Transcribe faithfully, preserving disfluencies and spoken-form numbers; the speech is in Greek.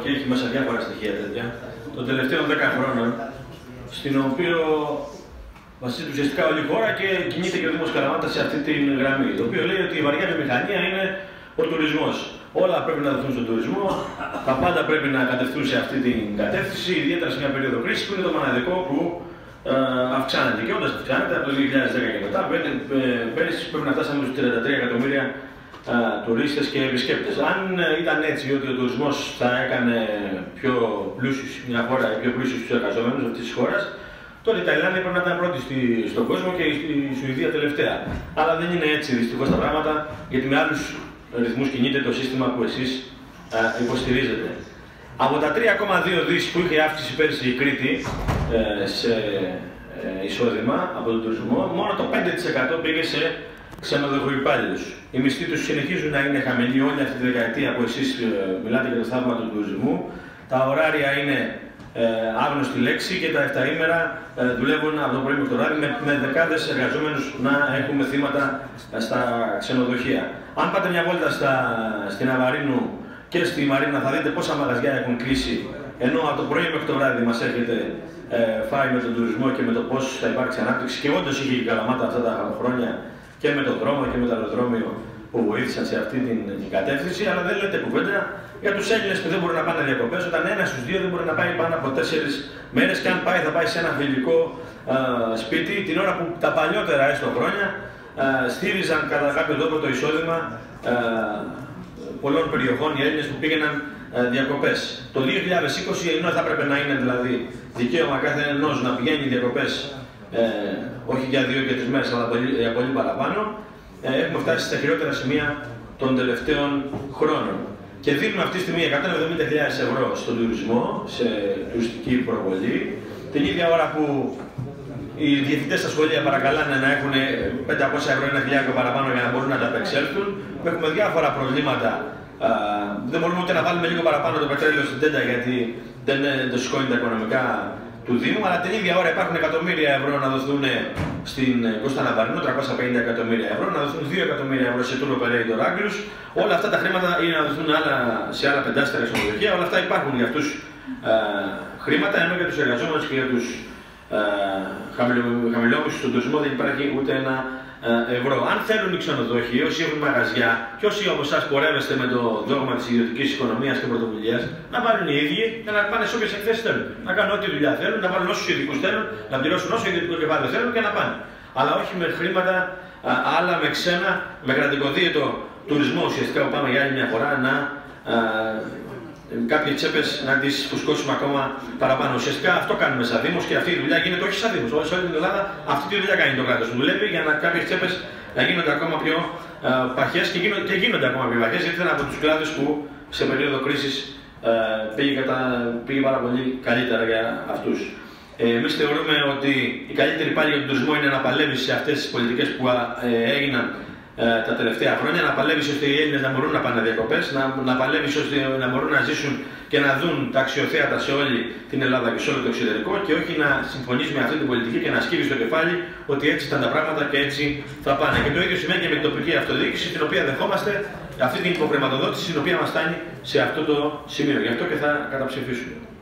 και έχει μέσα διάφορα στοιχεία τέτοια, των τελευταίων δέκα χρόνων, στην οποία βασίζεται ουσιαστικά όλη η χώρα και κινείται και ο Δήμος Καλαμάτας σε αυτή τη γραμμή. Το οποίο λέει ότι η βαριά βιομηχανία είναι ο τουρισμός. Όλα πρέπει να δοθούν στον τουρισμό, τα πάντα πρέπει να κατευθούν σε αυτή την κατεύθυνση, ιδιαίτερα σε μια περίοδο κρίσης που είναι το μοναδικό που ε, αυξάνεται. Και όντως αυξάνεται από το δύο χιλιάδες δέκα και μετά, πέρυσι πρέπει να φτάσαμε στους τριάντα τρία εκατομμύρια ε, τουρίστες και επισκέπτες. Αν ήταν έτσι ότι ο τουρισμός θα έκανε πιο πλούσιους, μια χώρα πιο πλούσιους τους εργαζόμενους αυτής της χώρας, τότε η Ταϊλάνδη πρέπει να ήταν πρώτη στη, στον κόσμο και η Σουηδία τελευταία. Αλλά δεν είναι έτσι δυστυχώς τα πράγματα, γιατί με άλλους ρυθμούς κινείται το σύστημα που εσείς α, υποστηρίζετε. Από τα τρία κόμμα δύο δις που είχε αύξηση πέρσι η Κρήτη ε, σε ε, εισόδημα από τον τουρισμό, μόνο το πέντε τοις εκατό πήγε σε ξενοδοχοϊπάλληλους. Οι μισθοί τους συνεχίζουν να είναι χαμηλοί όλη αυτή τη δεκαετία που εσείς ε, μιλάτε για το θαύμα του τουρισμού. Τα ωράρια είναι ε, άγνωστη λέξη και τα εφταήμερα ε, δουλεύουν από το πρωί μέχρι το βράδυ με, με δεκάδες εργαζόμενους να έχουμε θύματα ε, στα ξενοδοχεία. Αν πάτε μια βόλτα στα, στην Αβαρίνου και στη Μαρίνα θα δείτε πόσα μαγαζιά έχουν κλείσει, ενώ από το πρωί μέχρι το βράδυ μας έχετε ε, φάει με τον τουρισμό και με το πώς θα υπάρξει ανάπτυξη. Και όντως είχε η Καλαμάτα αυτά τα χρόνια και με τον δρόμο και με το αεροδρόμιο που βοήθησαν σε αυτή την, την κατεύθυνση, αλλά δεν λέτε κουβέντα για τους Έλληνες που δεν μπορούν να πάνε διακοπές, όταν ένας στους δύο δεν μπορεί να πάει πάνω από τέσσερις μέρες και αν πάει θα πάει σε ένα φιλικό α, σπίτι, την ώρα που τα παλιότερα έστω χρόνια α, στήριζαν κατά κάποιο τρόπο το εισόδημα α, πολλών περιοχών οι Έλληνες που πήγαιναν α, διακοπές. Το δύο χιλιάδες είκοσι, ενώ θα έπρεπε να είναι δηλαδή δικαίωμα κάθε ενός να πηγαίνει διακοπές ε, όχι για δύο και τρεις μέρες αλλά για πολύ παραπάνω, ε, έχουμε φτάσει στα χειρότερα σημεία των τελευταίων χρόνων. Και δίνουμε αυτή τη στιγμή εκατόν εβδομήντα χιλιάδες ευρώ στον τουρισμό, σε τουριστική προβολή, την ίδια ώρα που οι διευθυντές στα σχολεία παρακαλάνε να έχουν πεντακόσια ευρώ, ένα χιλιάδικο παραπάνω για να μπορούν να τα απεξέλθουν. Έχουμε διάφορα προβλήματα. Α, δεν μπορούμε ούτε να βάλουμε λίγο παραπάνω το πετρέλαιο στην τέντα γιατί δεν το σηκώνει τα οικονομικά του Δήμου, αλλά την ίδια ώρα υπάρχουν εκατομμύρια ευρώ να δοθούν στην Κώστα Ναβαρίνου, τριακόσια πενήντα εκατομμύρια ευρώ, να δοθούν δύο εκατομμύρια ευρώ σε tour operator Άγγλους. Όλα αυτά τα χρήματα είναι να δοθούν άλλα, σε άλλα πεντάστερα ξενοδοχεία. Όλα αυτά υπάρχουν για αυτούς ε, χρήματα, ενώ για τους εργαζόμενους και για τους ε, χαμηλόμισθους στον τουρισμό δεν υπάρχει ούτε ένα ε, ευρώ. Αν θέλουν οι ξενοδοχοί, όσοι έχουν μαγαζιά και όσοι από εσάς πορεύεστε με το δόγμα της ιδιωτικής οικονομίας και πρωτοβουλίας, να βάλουν οι ίδιοι και να πάνε σε όποιες εκθέσεις θέλουν. Να κάνουν ό,τι δουλειά θέλουν, να βάλουν όσους ειδικούς θέλουν, να πληρώσουν όσο ιδιωτικό κεφάλαιο θέλουν και να πάνε. Αλλά όχι με χρήματα α, άλλα, με ξένα, με κρατικοδίαιτο τουρισμό ουσιαστικά που πάμε για άλλη μια φορά να α, κάποιες τσέπες να τις φουσκώσουμε ακόμα παραπάνω. Ουσιαστικά αυτό κάνουμε σαν Δήμος και αυτή η δουλειά γίνεται όχι σαν Δήμος. Σε όλη την Ελλάδα αυτή τη δουλειά κάνει το κράτος. Δουλεύει για να κάποιες τσέπες να γίνονται ακόμα πιο α, παχές και γίνονται, και γίνονται ακόμα πιο παχές, γιατί ήταν από τους κλάδους που σε περίοδο κρίσης α, πήγε, κατα... πήγε πάρα πολύ καλύτερα για αυτούς. Ε, εμείς θεωρούμε ότι η καλύτερη πάλι για τον τουρισμό είναι να παλεύει σε αυτές τις πολιτικές που α, ε, έγιναν ε, τα τελευταία χρόνια, να παλεύει ώστε οι Έλληνες να μπορούν να πάνε διακοπές, να, να παλεύει ώστε να μπορούν να ζήσουν και να δουν τα αξιοθέατα σε όλη την Ελλάδα και σε όλο το εξωτερικό και όχι να συμφωνείς με αυτή την πολιτική και να σκύβεις το κεφάλι ότι έτσι ήταν τα πράγματα και έτσι θα πάνε. Και το ίδιο σημαίνει και με την τοπική αυτοδιοίκηση, την οποία δεχόμαστε αυτή την υποχρηματοδότηση, η οποία μας φτάνει σε αυτό το σημείο. Γι' αυτό και θα καταψηφίσουμε.